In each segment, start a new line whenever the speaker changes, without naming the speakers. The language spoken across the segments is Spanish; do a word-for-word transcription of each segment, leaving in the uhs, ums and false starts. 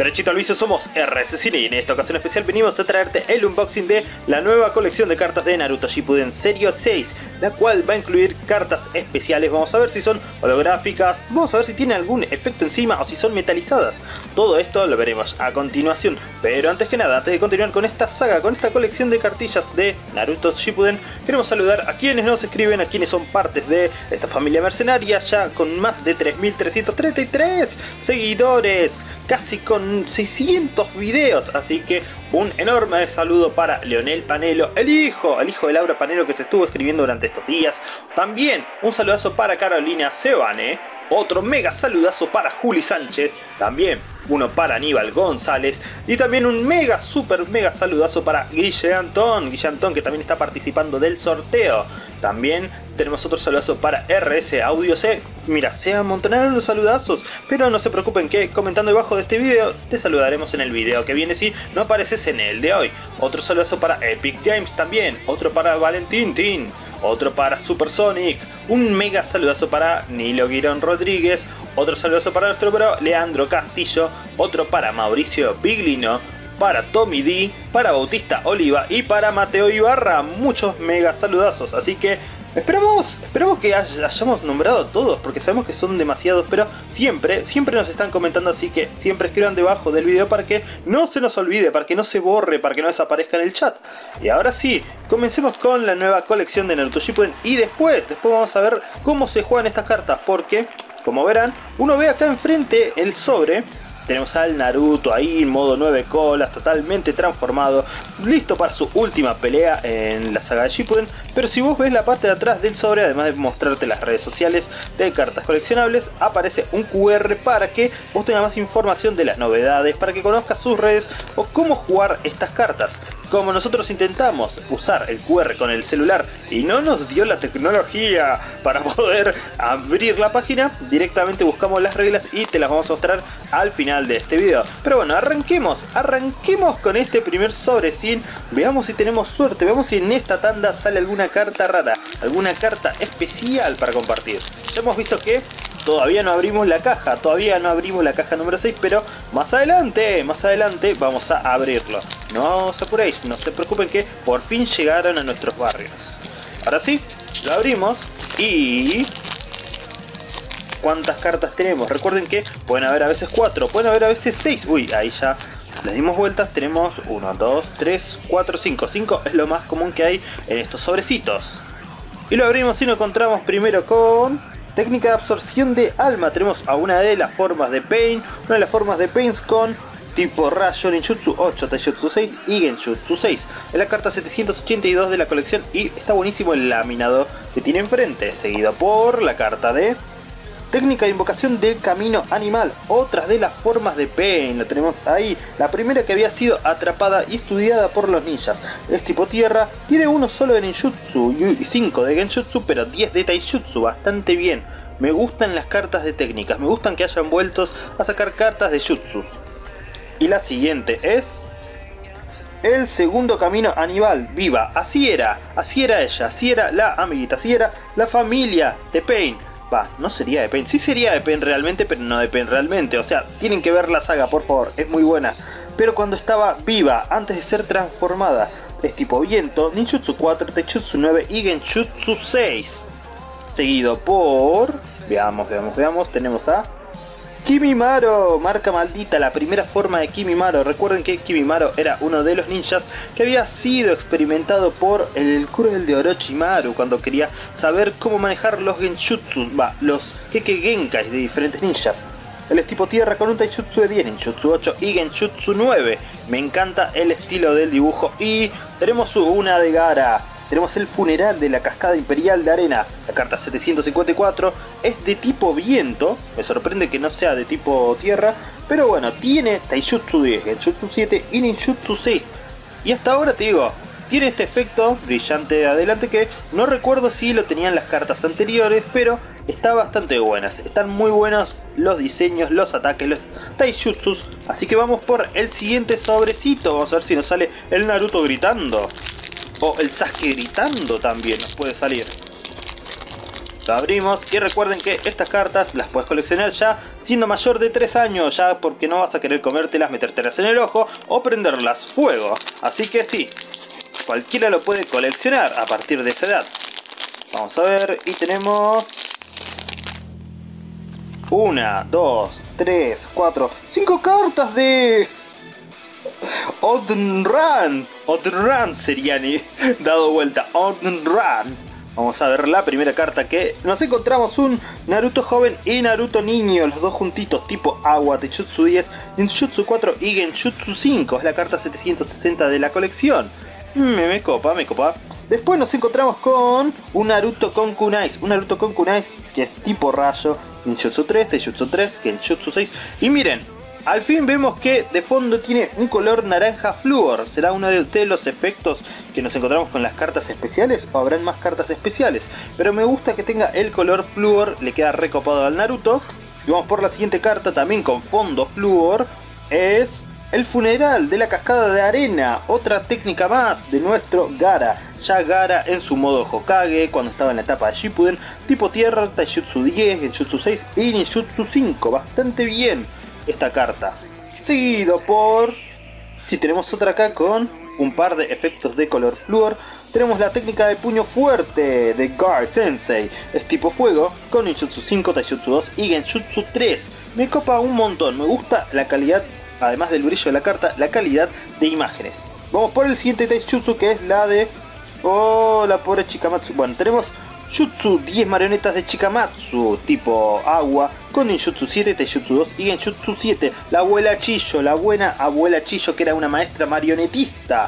Derechito al vicio, somos R S Cine y en esta ocasión especial venimos a traerte el unboxing de la nueva colección de cartas de Naruto Shippuden Serie seis, la cual va a incluir cartas especiales. Vamos a ver si son holográficas, vamos a ver si tienen algún efecto encima o si son metalizadas. Todo esto lo veremos a continuación, pero antes que nada, antes de continuar con esta saga, con esta colección de cartillas de Naruto Shippuden, queremos saludar a quienes nos escriben, a quienes son partes de esta familia mercenaria, ya con más de tres mil trescientos treinta y tres seguidores, casi con seiscientos videos, así que un enorme saludo para Leonel Panelo, el hijo, el hijo de Laura Panelo, que se estuvo escribiendo durante estos días. También un saludazo para Carolina Sebane, otro mega saludazo para Juli Sánchez, también uno para Aníbal González y también un mega super mega saludazo para Guille Antón, Guille Antón, que también está participando del sorteo. También tenemos otro saludazo para R S Audio C. Mira, se amontonaron los saludazos, pero no se preocupen que comentando debajo de este video te saludaremos en el video que viene si no apareces en el de hoy. Otro saludazo para Epic Games también, otro para Valentín Tin, otro para Supersonic, un mega saludazo para Nilo Guirón Rodríguez, otro saludazo para nuestro bro Leandro Castillo, otro para Mauricio Biglino, para Tommy D, para Bautista Oliva y para Mateo Ibarra. Muchos mega saludazos, así que esperamos, esperamos que hay, hayamos nombrado a todos, porque sabemos que son demasiados, pero siempre, siempre nos están comentando, así que siempre escriban debajo del video para que no se nos olvide, para que no se borre, para que no desaparezca en el chat. Y ahora sí, comencemos con la nueva colección de Naruto Shippuden y después, después vamos a ver cómo se juegan estas cartas, porque como verán, uno ve acá enfrente el sobre. Tenemos al Naruto ahí en modo nueve colas, totalmente transformado, listo para su última pelea en la saga de Shippuden. Pero si vos ves la parte de atrás del sobre, además de mostrarte las redes sociales de cartas coleccionables, aparece un Q R para que vos tengas más información de las novedades, para que conozcas sus redes o cómo jugar estas cartas. Como nosotros intentamos usar el Q R con el celular y no nos dio la tecnología para poder abrir la página, directamente buscamos las reglas y te las vamos a mostrar al final de este video. Pero bueno, arranquemos, arranquemos con este primer sobrecín. Veamos si tenemos suerte, veamos si en esta tanda sale alguna carta rara, alguna carta especial para compartir. Ya hemos visto que todavía no abrimos la caja, todavía no abrimos la caja número seis, pero más adelante, más adelante vamos a abrirlo. No os apuréis, no se preocupen que por fin llegaron a nuestros barrios. Ahora sí, lo abrimos y... ¿cuántas cartas tenemos? Recuerden que pueden haber a veces cuatro, pueden haber a veces seis. Uy, ahí ya les dimos vueltas. Tenemos uno, dos, tres, cuatro, cinco. cinco es lo más común que hay en estos sobrecitos. Y lo abrimos y nos encontramos primero con técnica de absorción de alma. Tenemos a una de las formas de Pain, una de las formas de Pains con tipo Rayo, Ninjutsu ocho, Taijutsu seis y Genjutsu seis. Es la carta setecientos ochenta y dos de la colección y está buenísimo el laminado que tiene enfrente. Seguido por la carta de técnica de invocación del camino animal, otras de las formas de Pain, la tenemos ahí. La primera que había sido atrapada y estudiada por los ninjas. Es tipo tierra, tiene uno solo de ninjutsu y cinco de genjutsu, pero diez de taijutsu, bastante bien. Me gustan las cartas de técnicas, me gustan que hayan vueltos a sacar cartas de jutsus. Y la siguiente es... el segundo camino animal, viva, así era, así era ella, así era la amiguita, así era la familia de Pain. Va, no sería de Pain, sí sería de Pain realmente, pero no de Pain realmente. O sea, tienen que ver la saga, por favor, es muy buena. Pero cuando estaba viva, antes de ser transformada, es tipo viento, Ninjutsu cuatro, Taijutsu nueve y Genjutsu seis. Seguido por... veamos, veamos, veamos, tenemos a... Kimimaro, marca maldita, la primera forma de Kimimaro. Recuerden que Kimimaro era uno de los ninjas que había sido experimentado por el cruel de Orochimaru cuando quería saber cómo manejar los genjutsu, va, los Keke Genkais de diferentes ninjas. Él es tipo tierra con un taijutsu de diez, ninjutsu ocho y genjutsu nueve. Me encanta el estilo del dibujo y tenemos una de Gaara. Tenemos el funeral de la cascada imperial de arena. La carta setecientos cincuenta y cuatro es de tipo viento. Me sorprende que no sea de tipo tierra. Pero bueno, tiene Taijutsu diez, Genjutsu siete y Ninjutsu seis. Y hasta ahora te digo, tiene este efecto brillante de adelante que no recuerdo si lo tenían las cartas anteriores, pero está bastante buenas. Están muy buenos los diseños, los ataques, los Taijutsus. Así que vamos por el siguiente sobrecito. Vamos a ver si nos sale el Naruto gritando. O el Sasuke gritando también nos puede salir. Lo abrimos y recuerden que estas cartas las puedes coleccionar ya siendo mayor de tres años, ya porque no vas a querer comértelas, metértelas en el ojo o prenderlas fuego. Así que sí, cualquiera lo puede coleccionar a partir de esa edad. Vamos a ver, y tenemos una, dos, tres, cuatro, cinco cartas de Odenran. Odenran sería ni dado vuelta. Odenran. Vamos a ver la primera carta, que nos encontramos un Naruto joven y Naruto niño, los dos juntitos, tipo agua, Taijutsu diez, Ninjutsu cuatro y Genjutsu cinco. Es la carta setecientos sesenta de la colección. Me, me copa, me copa. Después nos encontramos con un Naruto con Kunais. Un Naruto con Kunais que es tipo rayo, Ninjutsu tres, Taijutsu tres, Genjutsu seis. Y miren, al fin vemos que de fondo tiene un color naranja flúor. ¿Será uno de los efectos que nos encontramos con las cartas especiales? ¿O habrán más cartas especiales? Pero me gusta que tenga el color flúor, le queda recopado al Naruto. Y vamos por la siguiente carta, también con fondo flúor. Es el funeral de la cascada de arena. Otra técnica más de nuestro Gaara. Ya Gaara en su modo Hokage, cuando estaba en la etapa de Shippuden. Tipo tierra, Taijutsu diez, Genjutsu seis y Ninjutsu cinco. Bastante bien esta carta. Seguido por... si tenemos otra acá con un par de efectos de color flúor. Tenemos la técnica de puño fuerte de Guard Sensei. Es tipo fuego, con Ninjutsu cinco, Taijutsu dos y Genjutsu tres. Me copa un montón, me gusta la calidad, además del brillo de la carta, la calidad de imágenes. Vamos por el siguiente Taijutsu, que es la de... oh, la pobre Chikamatsu. Bueno, tenemos Jutsu diez marionetas de Chikamatsu, tipo agua, con Ninjutsu siete, Taijutsu dos y Genjutsu siete. La abuela Chillo, la buena abuela Chillo, que era una maestra marionetista.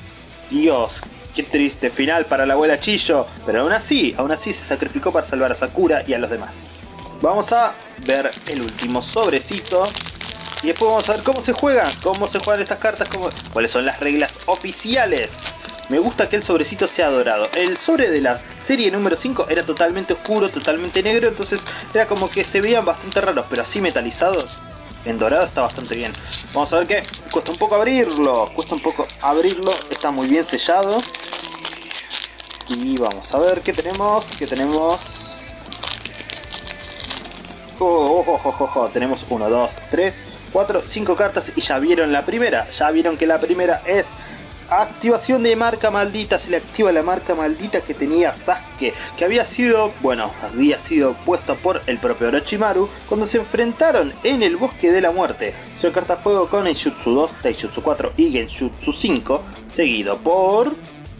Dios, qué triste final para la abuela Chillo. Pero aún así, aún así se sacrificó para salvar a Sakura y a los demás. Vamos a ver el último sobrecito. Y después vamos a ver cómo se juegan, cómo se juegan estas cartas, cómo... cuáles son las reglas oficiales. Me gusta que el sobrecito sea dorado. El sobre de la serie número cinco era totalmente oscuro, totalmente negro, entonces era como que se veían bastante raros, pero así metalizados, en dorado está bastante bien. Vamos a ver que cuesta un poco abrirlo, cuesta un poco abrirlo, está muy bien sellado. Y vamos a ver qué tenemos, qué tenemos... Oh, oh, oh, oh, oh, oh. Tenemos uno, dos, tres, cuatro, cinco cartas y ya vieron la primera, ya vieron que la primera es... activación de marca maldita. Se le activa la marca maldita que tenía Sasuke, que había sido, bueno, había sido puesta por el propio Orochimaru cuando se enfrentaron en el Bosque de la Muerte. Es una carta fuego con Genjutsu dos, Taijutsu cuatro y Genjutsu cinco, seguido por...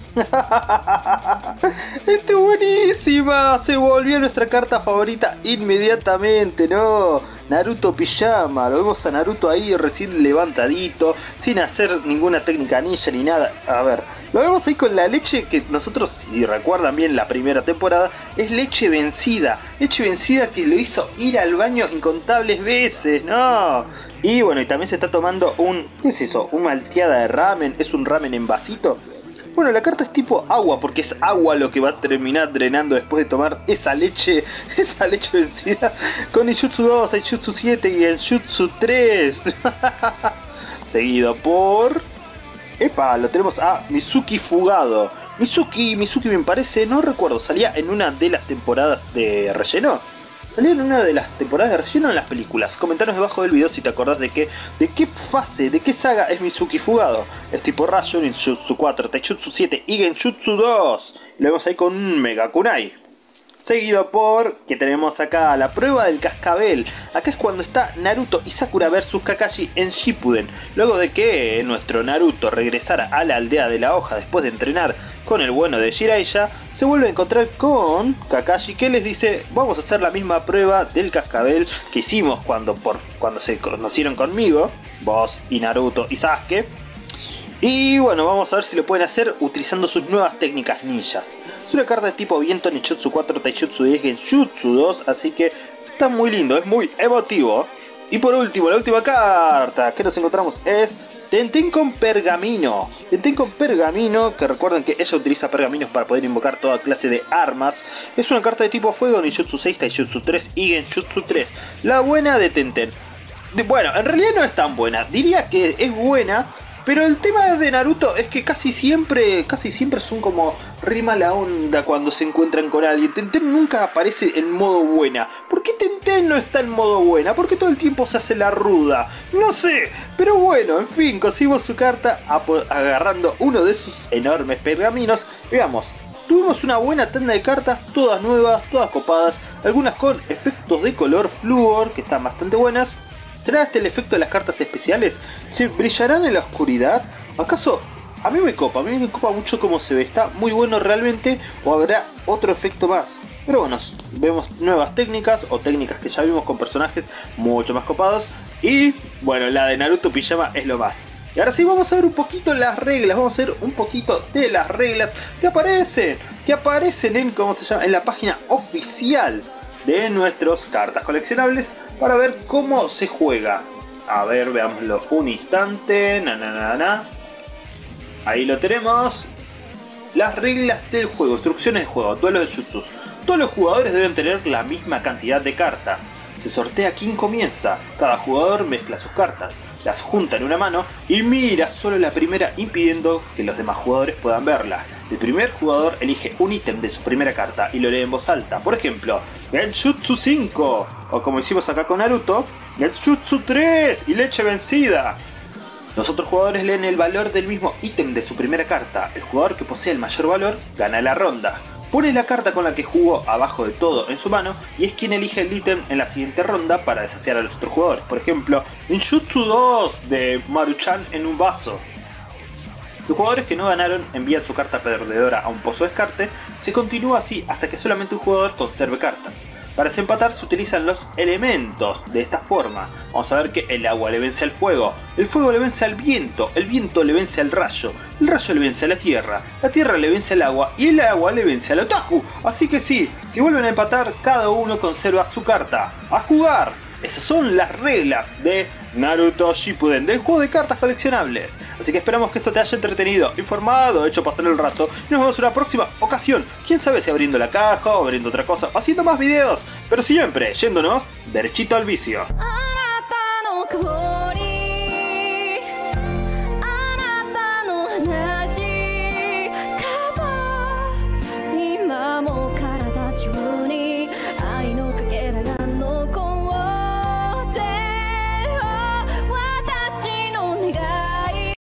¡Esta es buenísima! Se volvió nuestra carta favorita inmediatamente, ¿no? Naruto Pijama. Lo vemos a Naruto ahí recién levantadito, sin hacer ninguna técnica ninja ni nada. A ver, lo vemos ahí con la leche que nosotros, si recuerdan bien la primera temporada, es leche vencida. Leche vencida que lo hizo ir al baño incontables veces, ¿no? Y bueno, y también se está tomando un... ¿qué es eso? ¿Una malteada de ramen? ¿Es un ramen en vasito? Bueno, la carta es tipo agua, porque es agua lo que va a terminar drenando después de tomar esa leche, esa leche vencida, con Ninjutsu dos, Taijutsu siete y el Jutsu tres. Seguido por... epa, lo tenemos a Mizuki Fugado. Mizuki, Mizuki me parece, no recuerdo, salía en una de las temporadas de relleno. Salía en una de las temporadas de relleno en las películas. Comentanos debajo del video si te acordás de qué, de qué fase, de qué saga es Mizuki Fugado. Es tipo rayo, Ninjutsu cuatro, Taijutsu siete y Genjutsu dos. Lo vemos ahí con un Mega Kunai. Seguido por, que tenemos acá, la prueba del cascabel. Acá es cuando está Naruto y Sakura versus Kakashi en Shippuden. Luego de que nuestro Naruto regresara a la aldea de la hoja después de entrenar con el bueno de Jiraiya, se vuelve a encontrar con Kakashi, que les dice: vamos a hacer la misma prueba del cascabel que hicimos cuando, por, cuando se conocieron conmigo, vos y Naruto y Sasuke. Y bueno, vamos a ver si lo pueden hacer utilizando sus nuevas técnicas ninjas. Es una carta de tipo viento, Ninjutsu cuatro, Taijutsu diez, Genjutsu dos, así que está muy lindo, es muy emotivo. Y por último, la última carta que nos encontramos es Tenten con Pergamino. Tenten con Pergamino, que recuerden que ella utiliza pergaminos para poder invocar toda clase de armas. Es una carta de tipo fuego, Ninjutsu seis, Taijutsu tres y Genjutsu tres. La buena de Tenten. Bueno, en realidad no es tan buena, diría que es buena Pero el tema de Naruto es que casi siempre, casi siempre son como rima la onda cuando se encuentran con alguien. Tenten nunca aparece en modo buena. ¿Por qué Tenten no está en modo buena? ¿Por qué todo el tiempo se hace la ruda? No sé, pero bueno, en fin, conseguimos su carta agarrando uno de sus enormes pergaminos. Veamos, tuvimos una buena tanda de cartas, todas nuevas, todas copadas, algunas con efectos de color flúor que están bastante buenas. ¿Será este el efecto de las cartas especiales? ¿Se brillarán en la oscuridad? ¿Acaso? A mí me copa, a mí me copa mucho cómo se ve, está muy bueno realmente, o habrá otro efecto más. Pero bueno, vemos nuevas técnicas, o técnicas que ya vimos con personajes mucho más copados. Y bueno, la de Naruto Pijama es lo más. Y ahora sí vamos a ver un poquito las reglas, vamos a ver un poquito de las reglas que aparecen, que aparecen en, ¿cómo se llama?, en la página oficial de nuestros cartas coleccionables para ver cómo se juega. A ver, veámoslo un instante. Na, na, na, na. Ahí lo tenemos. Las reglas del juego, instrucciones de juego, duelos de jutsus. Todos los jugadores deben tener la misma cantidad de cartas. Se sortea quién comienza. Cada jugador mezcla sus cartas, las junta en una mano y mira solo la primera, impidiendo que los demás jugadores puedan verla. El primer jugador elige un ítem de su primera carta y lo lee en voz alta. Por ejemplo, Genjutsu cinco, o como hicimos acá con Naruto, Genjutsu tres y leche vencida. Los otros jugadores leen el valor del mismo ítem de su primera carta. El jugador que posee el mayor valor gana la ronda. Pone la carta con la que jugó abajo de todo en su mano y es quien elige el ítem en la siguiente ronda para desafiar a los otros jugadores. Por ejemplo, Ninjutsu dos de Maruchan en un vaso. Los jugadores que no ganaron envían su carta perdedora a un pozo de descarte. Se continúa así hasta que solamente un jugador conserve cartas. Para desempatar se utilizan los elementos de esta forma. Vamos a ver que el agua le vence al fuego, el fuego le vence al viento, el viento le vence al rayo, el rayo le vence a la tierra, la tierra le vence al agua y el agua le vence al otaku. Así que sí, si vuelven a empatar, cada uno conserva su carta. ¡A jugar! Esas son las reglas de Naruto Shippuden, del juego de cartas coleccionables. Así que esperamos que esto te haya entretenido, informado, hecho pasar el rato. Y nos vemos en una próxima ocasión. Quién sabe si abriendo la caja o abriendo otra cosa, o haciendo más videos. Pero siempre yéndonos derechito al vicio.